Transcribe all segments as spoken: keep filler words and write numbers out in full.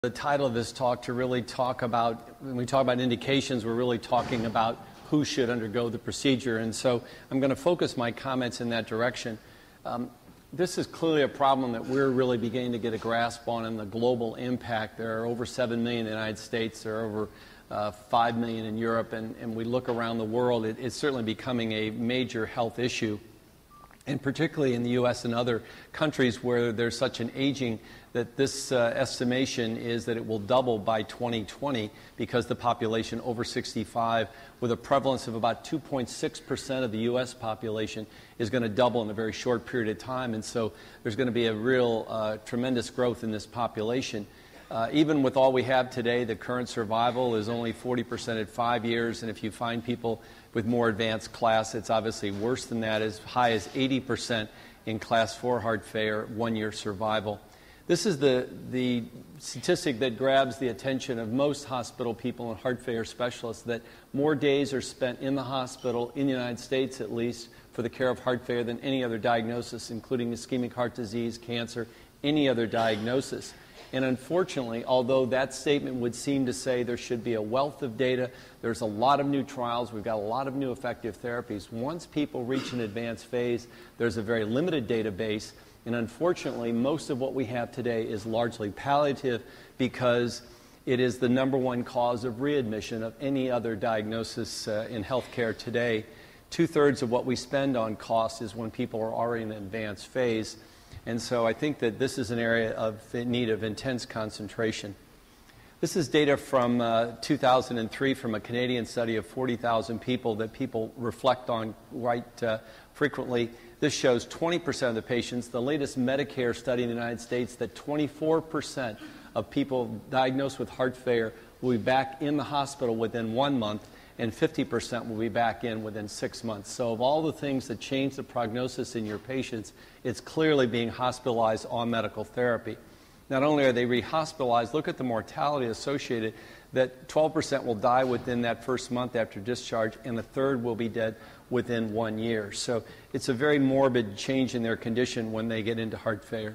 The title of this talk to really talk about, when we talk about indications, we're really talking about who should undergo the procedure. And so I'm going to focus my comments in that direction. Um, this is clearly a problem that we're really beginning to get a grasp on in the global impact. There are over seven million in the United States. There are over uh, five million in Europe. And, and we look around the world, it, it's certainly becoming a major health issue. And particularly in the U S and other countries where there's such an aging, that this uh, estimation is that it will double by twenty twenty because the population over sixty-five, with a prevalence of about two point six percent of the U S population, is going to double in a very short period of time. And so there's going to be a real uh, tremendous growth in this population. Uh, even with all we have today, the current survival is only forty percent at five years, and if you find people with more advanced class, it's obviously worse than that, as high as eighty percent in class four heart failure, one-year survival. This is the, the statistic that grabs the attention of most hospital people and heart failure specialists, that more days are spent in the hospital, in the United States at least, for the care of heart failure than any other diagnosis, including ischemic heart disease, cancer, any other diagnosis. And unfortunately, although that statement would seem to say there should be a wealth of data, there's a lot of new trials, we've got a lot of new effective therapies. Once people reach an advanced phase, there's a very limited database, and unfortunately, most of what we have today is largely palliative because it is the number one cause of readmission of any other diagnosis uh, in healthcare today. Two-thirds of what we spend on costs is when people are already in an advanced phase. And so I think that this is an area of need of intense concentration. This is data from uh, two thousand three from a Canadian study of forty thousand people that people reflect on quite uh, frequently. This shows twenty percent of the patients. The latest Medicare study in the United States that twenty-four percent of people diagnosed with heart failure will be back in the hospital within one month, and fifty percent will be back in within six months. So of all the things that change the prognosis in your patients, it's clearly being hospitalized on medical therapy. Not only are they re-hospitalized, look at the mortality associated, that twelve percent will die within that first month after discharge, and a third will be dead within one year. So it's a very morbid change in their condition when they get into heart failure.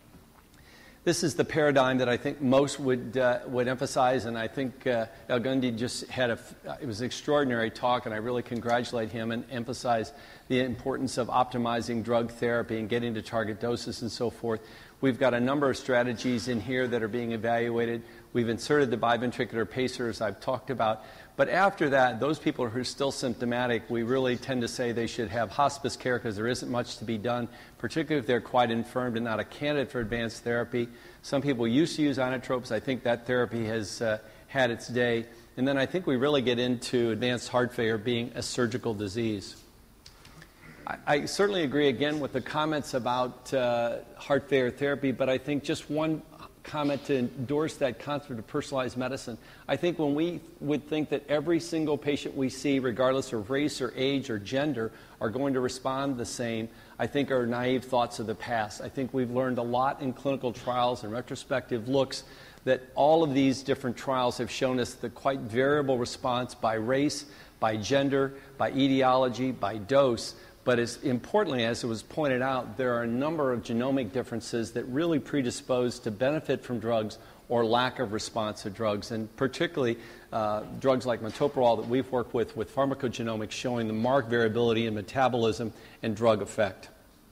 This is the paradigm that I think most would uh, would emphasize, and I think uh, El Gundi just had a, it was an extraordinary talk, and I really congratulate him and emphasize the importance of optimizing drug therapy and getting to target doses and so forth. We've got a number of strategies in here that are being evaluated. We've inserted the biventricular pacers I've talked about. But after that, those people who are still symptomatic, we really tend to say they should have hospice care because there isn't much to be done, particularly if they're quite infirmed and not a candidate for advanced therapy. Some people used to use inotropes. I think that therapy has uh, had its day. And then I think we really get into advanced heart failure being a surgical disease. I, I certainly agree again with the comments about uh, heart failure therapy, but I think just one comment to endorse that concept of personalized medicine. I think when we would think that every single patient we see, regardless of race or age or gender, are going to respond the same, I think are naive thoughts of the past. I think we've learned a lot in clinical trials and retrospective looks that all of these different trials have shown us the quite variable response by race, by gender, by etiology, by dose. But as importantly, as it was pointed out, there are a number of genomic differences that really predispose to benefit from drugs or lack of response to drugs, and particularly uh, drugs like metoprolol that we've worked with with pharmacogenomics showing the marked variability in metabolism and drug effect.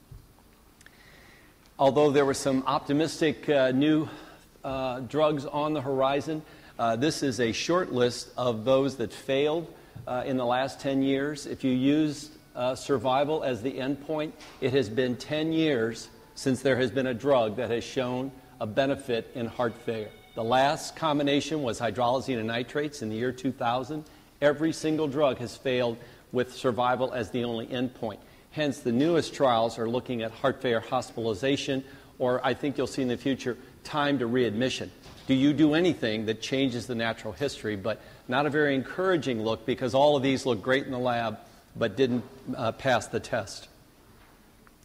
Although there were some optimistic uh, new uh, drugs on the horizon, uh, this is a short list of those that failed uh, in the last ten years. If you use Uh, survival as the endpoint, it has been ten years since there has been a drug that has shown a benefit in heart failure. The last combination was hydralazine and nitrates in the year two thousand. Every single drug has failed with survival as the only endpoint. Hence, the newest trials are looking at heart failure hospitalization, or I think you'll see in the future, time to readmission. Do you do anything that changes the natural history? But not a very encouraging look, because all of these look great in the lab but didn't uh, pass the test.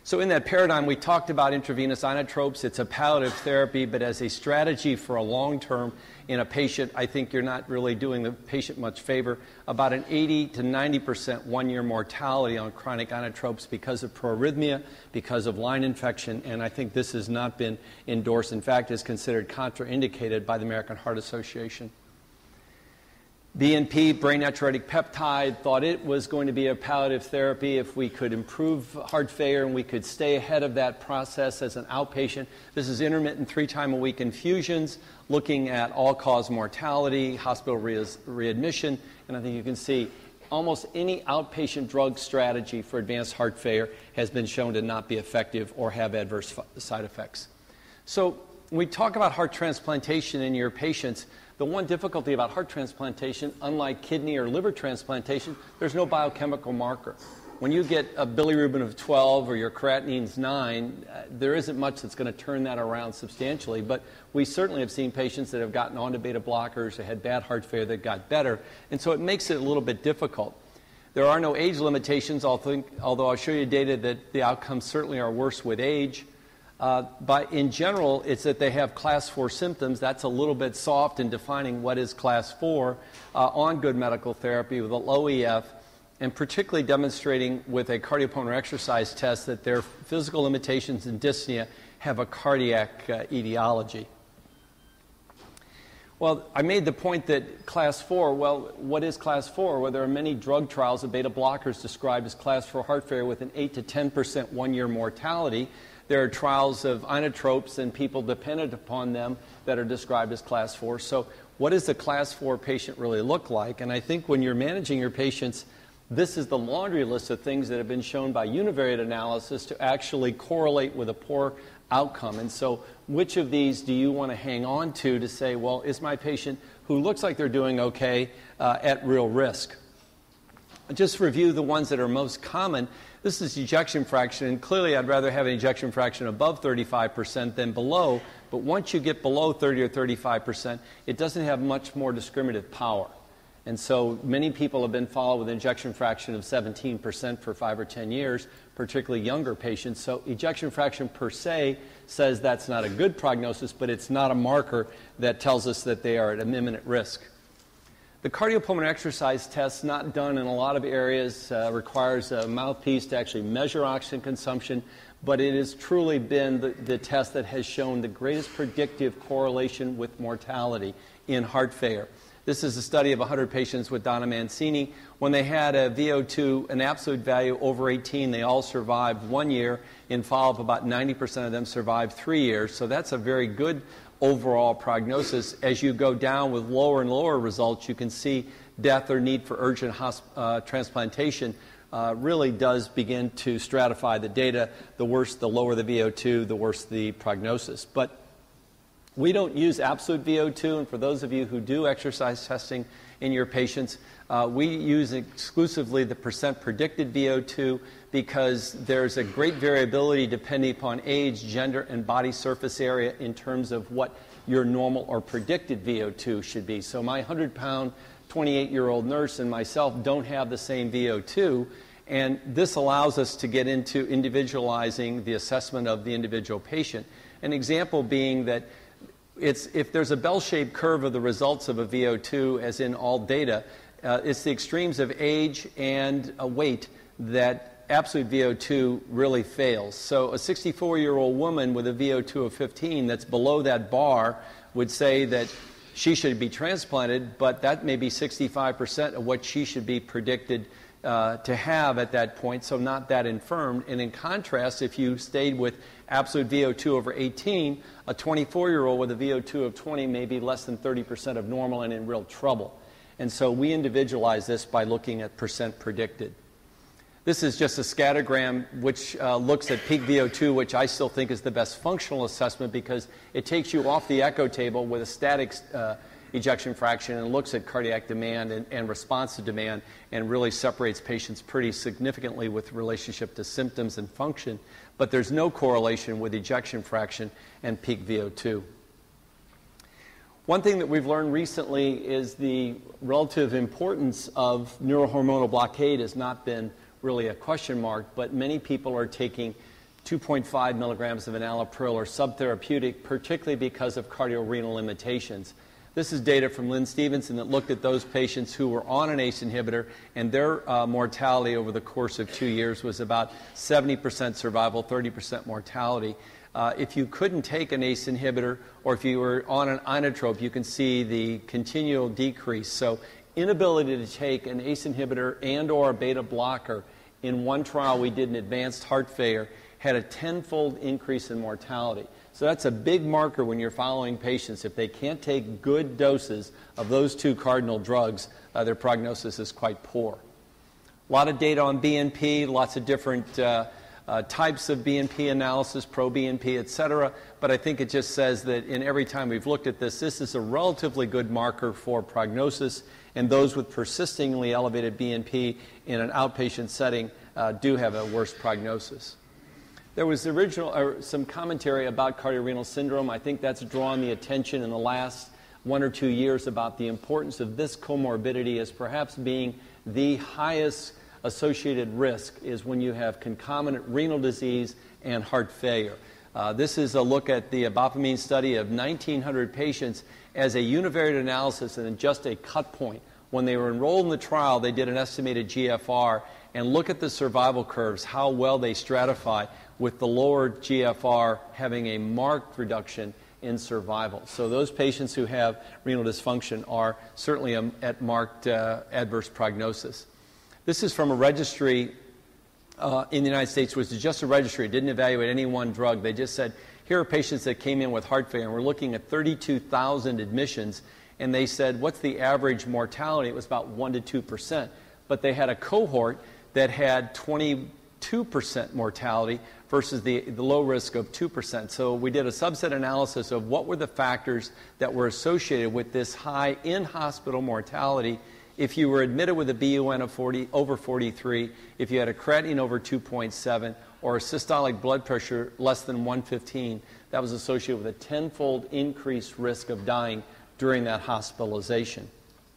So in that paradigm, we talked about intravenous inotropes. It's a palliative therapy, but as a strategy for a long term in a patient, I think you're not really doing the patient much favor. About an eighty to ninety percent one-year mortality on chronic inotropes because of proarrhythmia, because of line infection, and I think this has not been endorsed. In fact, is considered contraindicated by the American Heart Association. B N P, brain natriuretic peptide, thought it was going to be a palliative therapy if we could improve heart failure and we could stay ahead of that process as an outpatient. This is intermittent three-time-a-week infusions, looking at all-cause mortality, hospital re readmission, and I think you can see almost any outpatient drug strategy for advanced heart failure has been shown to not be effective or have adverse side effects. So when we talk about heart transplantation in your patients, the one difficulty about heart transplantation, unlike kidney or liver transplantation, there's no biochemical marker. When you get a bilirubin of twelve or your creatinine's nine, uh, there isn't much that's going to turn that around substantially. But we certainly have seen patients that have gotten onto beta blockers, that had bad heart failure, that got better. And so it makes it a little bit difficult. There are no age limitations, although I'll show you data that the outcomes certainly are worse with age. Uh, but in general, it's that they have class four symptoms. That's a little bit soft in defining what is class four uh, on good medical therapy with a low E F, and particularly demonstrating with a cardiopulmonary exercise test that their physical limitations and dyspnea have a cardiac uh, etiology. Well, I made the point that class four, well, what is class four? Well, there are many drug trials of beta blockers described as class four heart failure with an eight to ten percent one-year mortality. There are trials of inotropes and people dependent upon them that are described as class four. So what does the class four patient really look like? And I think when you're managing your patients, this is the laundry list of things that have been shown by univariate analysis to actually correlate with a poor outcome. And so which of these do you want to hang on to to say, well, is my patient who looks like they're doing okay uh, at real risk? Just review the ones that are most common. This is ejection fraction, and clearly I'd rather have an ejection fraction above thirty-five percent than below, but once you get below thirty or thirty-five percent, it doesn't have much more discriminative power. And so many people have been followed with an ejection fraction of seventeen percent for five or ten years, particularly younger patients. So ejection fraction per se says that's not a good prognosis, but it's not a marker that tells us that they are at imminent risk. The cardiopulmonary exercise test, not done in a lot of areas, uh, requires a mouthpiece to actually measure oxygen consumption, but it has truly been the, the test that has shown the greatest predictive correlation with mortality in heart failure. This is a study of one hundred patients with Donna Mancini. When they had a V O two, an absolute value over eighteen, they all survived one year. In follow-up, about ninety percent of them survived three years. So that's a very good overall prognosis. As you go down with lower and lower results, you can see death or need for urgent uh, transplantation uh, really does begin to stratify the data. The worse, the lower the V O two, the worse the prognosis. But we don't use absolute V O two, and for those of you who do exercise testing in your patients, uh, we use exclusively the percent predicted V O two because there's a great variability depending upon age, gender, and body surface area in terms of what your normal or predicted V O two should be. So my one hundred pound, twenty-eight-year-old nurse and myself don't have the same V O two, and this allows us to get into individualizing the assessment of the individual patient. An example being that It's, if there's a bell-shaped curve of the results of a V O two, as in all data, uh, it's the extremes of age and uh, weight that absolute V O two really fails. So a sixty-four-year-old woman with a V O two of fifteen that's below that bar would say that she should be transplanted, but that may be sixty-five percent of what she should be predicted Uh, to have at that point, so not that infirmed. And in contrast, if you stayed with absolute V O two over eighteen, a twenty-four-year-old with a V O two of twenty may be less than thirty percent of normal and in real trouble. And so we individualize this by looking at percent predicted. This is just a scattergram which uh, looks at peak V O two, which I still think is the best functional assessment because it takes you off the echo table with a static uh, ejection fraction and looks at cardiac demand and, and response to demand and really separates patients pretty significantly with relationship to symptoms and function. But there's no correlation with ejection fraction and peak V O two. One thing that we've learned recently is the relative importance of neurohormonal blockade has not been really a question mark, but many people are taking two point five milligrams of enalapril are subtherapeutic, particularly because of cardiorenal limitations. This is data from Lynn Stevenson that looked at those patients who were on an A C E inhibitor, and their uh, mortality over the course of two years was about seventy percent survival, thirty percent mortality. Uh, if you couldn't take an A C E inhibitor, or if you were on an inotrope, you can see the continual decrease. So inability to take an A C E inhibitor and or a beta blocker, in one trial we did in advanced heart failure, had a tenfold increase in mortality. So that's a big marker when you're following patients. If they can't take good doses of those two cardinal drugs, uh, their prognosis is quite poor. A lot of data on B N P, lots of different uh, uh, types of B N P analysis, pro-B N P, et cetera. But I think it just says that in every time we've looked at this, this is a relatively good marker for prognosis, and those with persistingly elevated B N P in an outpatient setting uh, do have a worse prognosis. There was original, uh, some commentary about cardiorenal syndrome. I think that's drawn the attention in the last one or two years about the importance of this comorbidity as perhaps being the highest associated risk is when you have concomitant renal disease and heart failure. Uh, this is a look at the ibopamine study of nineteen hundred patients as a univariate analysis and just a cut point. When they were enrolled in the trial, they did an estimated G F R and look at the survival curves, how well they stratify, with the lower G F R having a marked reduction in survival. So those patients who have renal dysfunction are certainly um, at marked uh, adverse prognosis. This is from a registry uh, in the United States, which is just a registry. It didn't evaluate any one drug. They just said, here are patients that came in with heart failure, and we're looking at thirty-two thousand admissions, and they said, what's the average mortality? It was about one to two percent. But they had a cohort that had twenty-two percent mortality versus the, the low risk of two percent. So we did a subset analysis of what were the factors that were associated with this high in-hospital mortality if you were admitted with a B U N of forty, over forty-three, if you had a creatinine over two point seven, or a systolic blood pressure less than one fifteen, that was associated with a tenfold increased risk of dying during that hospitalization.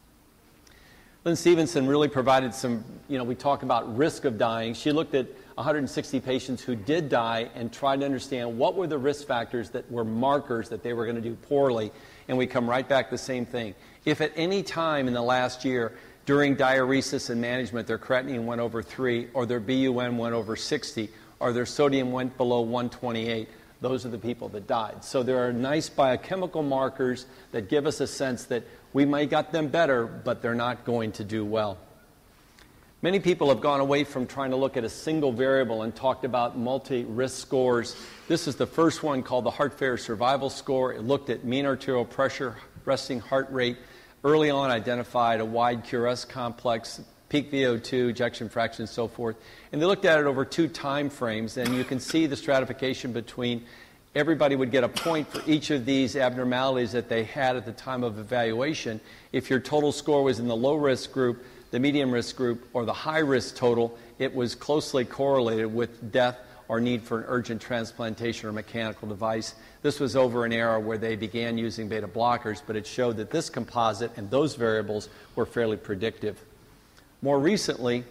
Lynn Stevenson really provided some, you know, we talk about risk of dying. She looked at one hundred sixty patients who did die and tried to understand what were the risk factors that were markers that they were going to do poorly. And we come right back to the same thing. If at any time in the last year during diuresis and management their creatinine went over three, or their B U N went over sixty, or their sodium went below one twenty-eight, those are the people that died. So there are nice biochemical markers that give us a sense that we might got them better, but they're not going to do well. Many people have gone away from trying to look at a single variable and talked about multi-risk scores. This is the first one called the Heart Failure Survival Score. It looked at mean arterial pressure, resting heart rate. Early on identified a wide Q R S complex, peak V O two, ejection fraction, and so forth. And they looked at it over two time frames, and you can see the stratification between everybody would get a point for each of these abnormalities that they had at the time of evaluation. If your total score was in the low-risk group, the medium-risk group, or the high-risk total, it was closely correlated with death or need for an urgent transplantation or mechanical device. This was over an era where they began using beta blockers, but it showed that this composite and those variables were fairly predictive. More recently,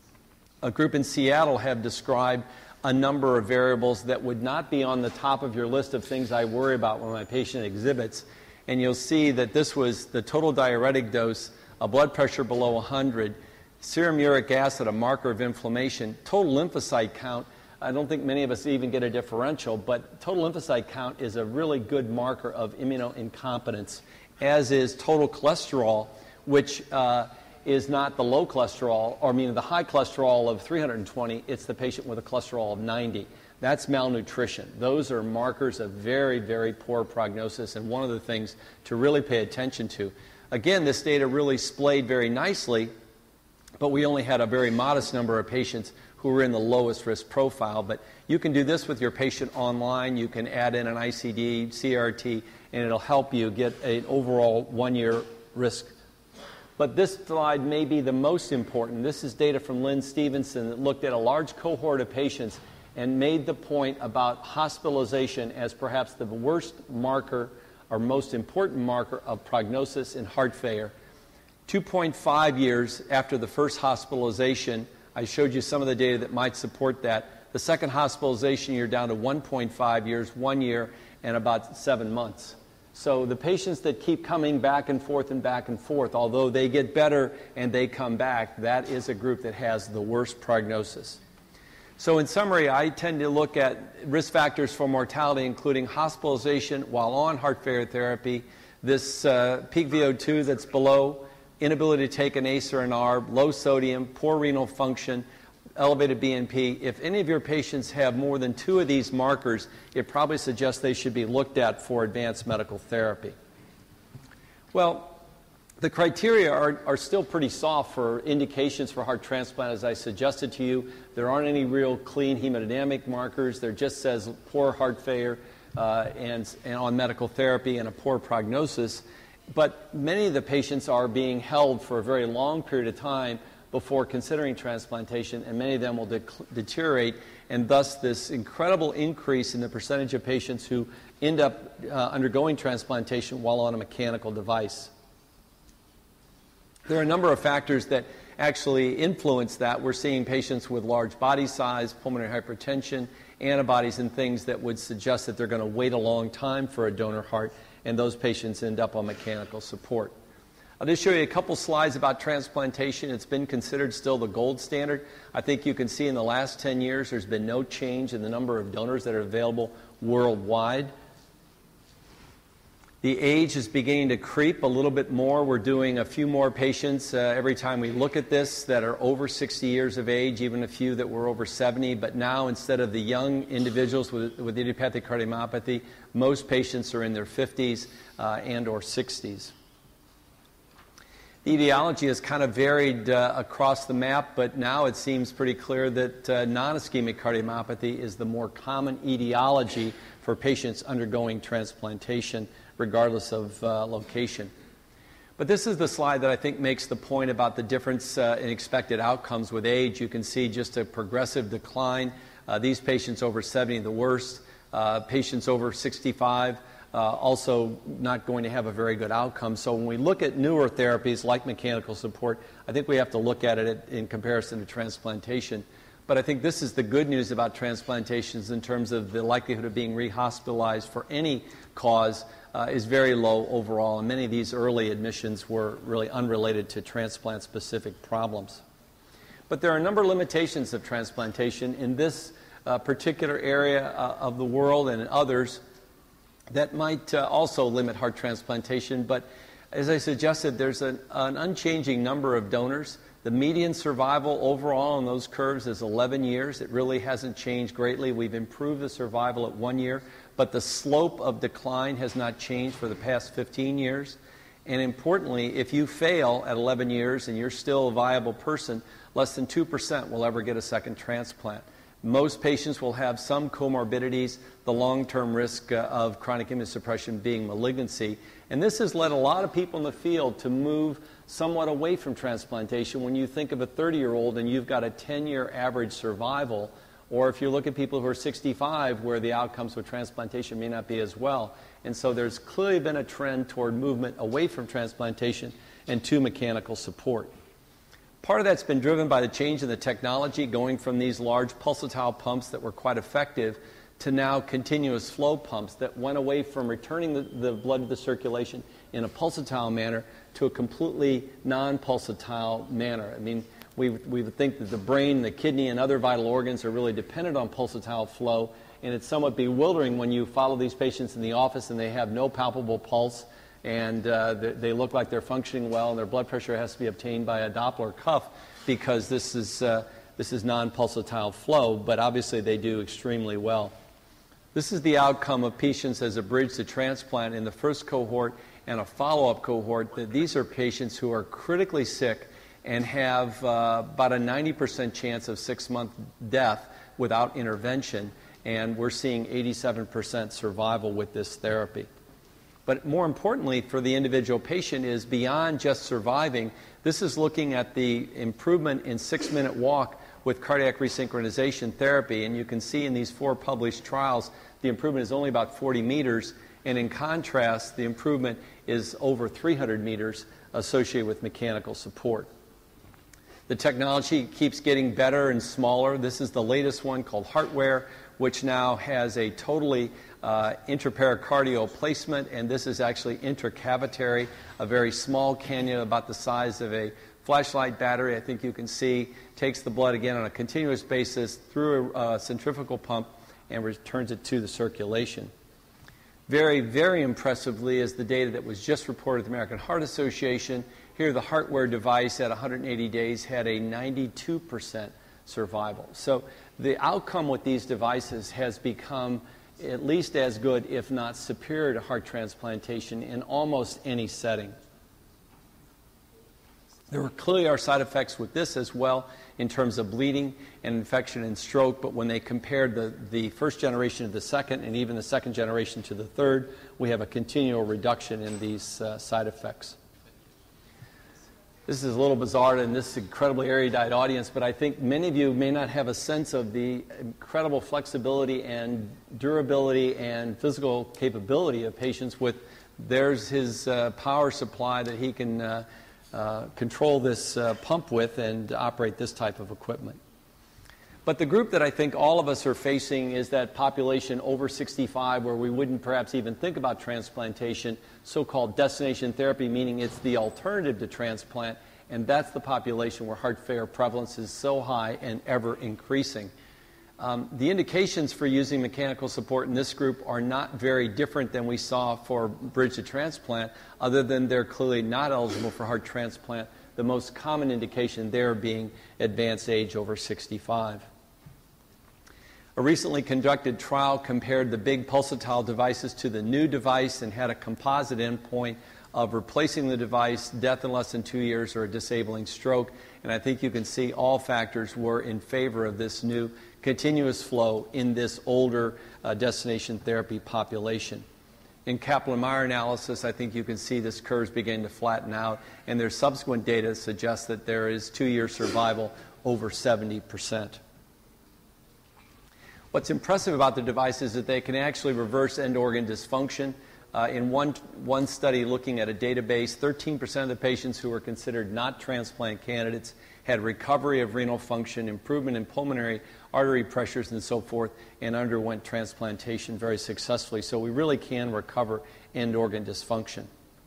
a group in Seattle have described a number of variables that would not be on the top of your list of things I worry about when my patient exhibits. And you'll see that this was the total diuretic dose, a blood pressure below one hundred, serum uric acid, a marker of inflammation, total lymphocyte count. I don't think many of us even get a differential, but total lymphocyte count is a really good marker of immunoincompetence, as is total cholesterol, which uh, is not the low cholesterol, or meaning the high cholesterol of three hundred twenty, it's the patient with a cholesterol of ninety. That's malnutrition. Those are markers of very, very poor prognosis, and one of the things to really pay attention to. Again, this data really splayed very nicely, but we only had a very modest number of patients who were in the lowest risk profile. But you can do this with your patient online. You can add in an I C D, C R T, and it'll help you get an overall one-year risk. But this slide may be the most important. This is data from Lynn Stevenson that looked at a large cohort of patients and made the point about hospitalization as perhaps the worst marker or most important marker of prognosis in heart failure. two point five years after the first hospitalization, I showed you some of the data that might support that. The second hospitalization, you're down to one point five years, one year, and about seven months. So the patients that keep coming back and forth and back and forth, although they get better and they come back, that is a group that has the worst prognosis. So in summary, I tend to look at risk factors for mortality, including hospitalization while on heart failure therapy, this uh, peak V O two that's below, inability to take an A C E or an A R B, low sodium, poor renal function, elevated B N P. If any of your patients have more than two of these markers, it probably suggests they should be looked at for advanced medical therapy. Well, the criteria are, are still pretty soft for indications for heart transplant, as I suggested to you. There aren't any real clean hemodynamic markers. There just says poor heart failure uh, and, and on medical therapy and a poor prognosis. But many of the patients are being held for a very long period of time before considering transplantation, and many of them will de deteriorate, and thus this incredible increase in the percentage of patients who end up uh, undergoing transplantation while on a mechanical device. There are a number of factors that actually influence that. We're seeing patients with large body size, pulmonary hypertension, antibodies, and things that would suggest that they're going to wait a long time for a donor heart, and those patients end up on mechanical support. I'll just show you a couple slides about transplantation. It's been considered still the gold standard. I think you can see in the last ten years there's been no change in the number of donors that are available worldwide. The age is beginning to creep a little bit more. We're doing a few more patients uh, every time we look at this that are over sixty years of age, even a few that were over seventy. But now, instead of the young individuals with, with idiopathic cardiomyopathy, most patients are in their fifties uh, and or sixties. The etiology has kind of varied uh, across the map, but now it seems pretty clear that uh, non-ischemic cardiomyopathy is the more common etiology for patients undergoing transplantation, regardless of uh, location. But this is the slide that I think makes the point about the difference uh, in expected outcomes with age. You can see just a progressive decline. Uh, these patients over seventy, the worst. Uh, patients over sixty-five, Uh, also not going to have a very good outcome. So when we look at newer therapies like mechanical support, I think we have to look at it in comparison to transplantation. But I think this is the good news about transplantations in terms of the likelihood of being rehospitalized for any cause uh, is very low overall, and many of these early admissions were really unrelated to transplant-specific problems. But there are a number of limitations of transplantation in this uh, particular area uh, of the world and in others that might uh, also limit heart transplantation. But as I suggested, there's an, an unchanging number of donors. The median survival overall on those curves is eleven years. It really hasn't changed greatly. We've improved the survival at one year, but the slope of decline has not changed for the past fifteen years. And importantly, if you fail at eleven years and you're still a viable person, less than two percent will ever get a second transplant. Most patients will have some comorbidities, the long-term risk uh, of chronic immunosuppression being malignancy. And this has led a lot of people in the field to move somewhat away from transplantation. When you think of a thirty-year-old and you've got a ten-year average survival, or if you look at people who are sixty-five where the outcomes with transplantation may not be as well. And so there's clearly been a trend toward movement away from transplantation and to mechanical support. Part of that's been driven by the change in the technology, going from these large pulsatile pumps that were quite effective to now continuous flow pumps that went away from returning the, the blood to the circulation in a pulsatile manner to a completely non-pulsatile manner. I mean, we, we would think that the brain, the kidney, and other vital organs are really dependent on pulsatile flow, and it's somewhat bewildering when you follow these patients in the office and they have no palpable pulse, and uh, they, they look like they're functioning well, and their blood pressure has to be obtained by a Doppler cuff because this is, uh, this is non-pulsatile flow, but obviously they do extremely well. This is the outcome of patients as a bridge to transplant in the first cohort and a follow-up cohort. These are patients who are critically sick and have uh, about a ninety percent chance of six-month death without intervention, and we're seeing eighty-seven percent survival with this therapy. But more importantly for the individual patient is beyond just surviving, this is looking at the improvement in six-minute walk with cardiac resynchronization therapy. And you can see in these four published trials, the improvement is only about forty meters. And in contrast, the improvement is over three hundred meters associated with mechanical support. The technology keeps getting better and smaller. This is the latest one called HeartWare, which now has a totally uh, intrapericardial placement, and this is actually intracavitary, a very small cannula about the size of a flashlight battery. I think you can see takes the blood again on a continuous basis through a, a centrifugal pump and returns it to the circulation. Very, very impressively is the data that was just reported at the American Heart Association. Here, the HeartWare device at one hundred eighty days had a ninety-two percent survival. So the outcome with these devices has become at least as good, if not superior, to heart transplantation in almost any setting. There were clearly are side effects with this as well in terms of bleeding and infection and stroke, but when they compared the, the first generation to the second and even the second generation to the third, we have a continual reduction in these uh, side effects. This is a little bizarre in this incredibly erudite audience, but I think many of you may not have a sense of the incredible flexibility and durability and physical capability of patients with, there's his uh, power supply that he can uh, uh, control this uh, pump with and operate this type of equipment. But the group that I think all of us are facing is that population over sixty-five where we wouldn't perhaps even think about transplantation, so-called destination therapy, meaning it's the alternative to transplant, and that's the population where heart failure prevalence is so high and ever increasing. Um, the indications for using mechanical support in this group are not very different than we saw for bridge to transplant, other than they're clearly not eligible for heart transplant, the most common indication there being advanced age over sixty-five. A recently conducted trial compared the big pulsatile devices to the new device and had a composite endpoint of replacing the device, death in less than two years, or a disabling stroke. And I think you can see all factors were in favor of this new continuous flow in this older uh, destination therapy population. In Kaplan-Meier analysis, I think you can see this curve is beginning to flatten out, and their subsequent data suggests that there is two-year survival over seventy percent. What's impressive about the device is that they can actually reverse end organ dysfunction. Uh, in one, one study looking at a database, thirteen percent of the patients who were considered not transplant candidates had recovery of renal function, improvement in pulmonary artery pressures and so forth, and underwent transplantation very successfully. So we really can recover end organ dysfunction.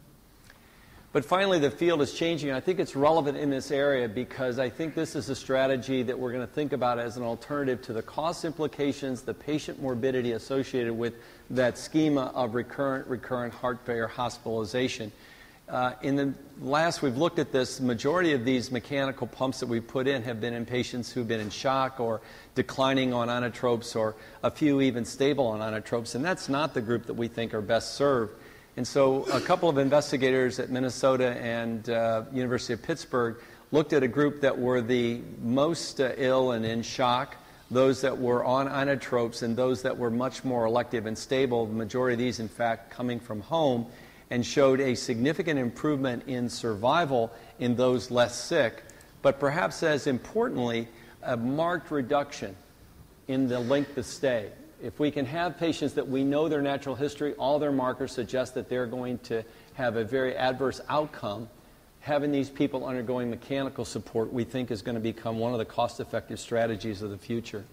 But finally, the field is changing. I think it's relevant in this area because I think this is a strategy that we're going to think about as an alternative to the cost implications, the patient morbidity associated with that schema of recurrent, recurrent heart failure hospitalization. Uh, in the last, we've looked at this, the majority of these mechanical pumps that we put in have been in patients who've been in shock or declining on inotropes, or a few even stable on inotropes, and that's not the group that we think are best served. And so a couple of investigators at Minnesota and uh, University of Pittsburgh looked at a group that were the most uh, ill and in shock, those that were on inotropes, and those that were much more elective and stable, the majority of these, in fact, coming from home, and showed a significant improvement in survival in those less sick, but perhaps as importantly, a marked reduction in the length of stay. If we can have patients that we know their natural history, all their markers suggest that they're going to have a very adverse outcome, having these people undergoing mechanical support we think is going to become one of the cost-effective strategies of the future.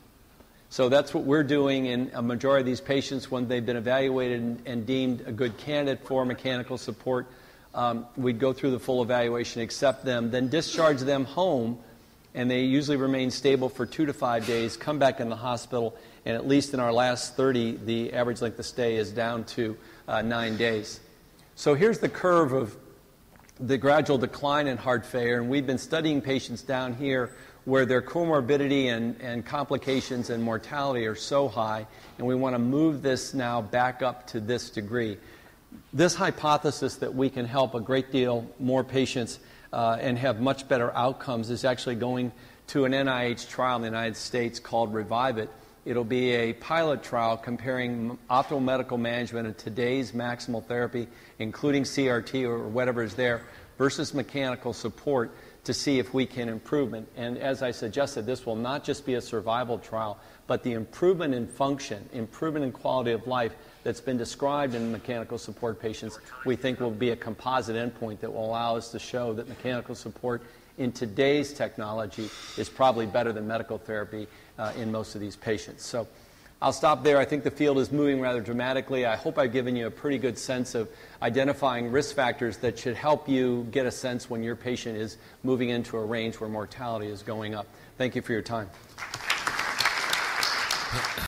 So that's what we're doing in a majority of these patients when they've been evaluated and, and deemed a good candidate for mechanical support. Um, we'd go through the full evaluation, accept them, then discharge them home, and they usually remain stable for two to five days, come back in the hospital, and at least in our last thirty, the average length of stay is down to uh, nine days. So here's the curve of the gradual decline in heart failure, and we've been studying patients down here where their comorbidity and, and complications and mortality are so high, and we want to move this now back up to this degree. This hypothesis that we can help a great deal more patients uh, and have much better outcomes is actually going to an N I H trial in the United States called Revive It. It'll be a pilot trial comparing optimal medical management of today's maximal therapy, including C R T or whatever is there, versus mechanical support to see if we can improve. And as I suggested, this will not just be a survival trial, but the improvement in function, improvement in quality of life that's been described in mechanical support patients, we think will be a composite endpoint that will allow us to show that mechanical support in today's technology is probably better than medical therapy uh, in most of these patients. So I'll stop there. I think the field is moving rather dramatically. I hope I've given you a pretty good sense of identifying risk factors that should help you get a sense when your patient is moving into a range where mortality is going up. Thank you for your time.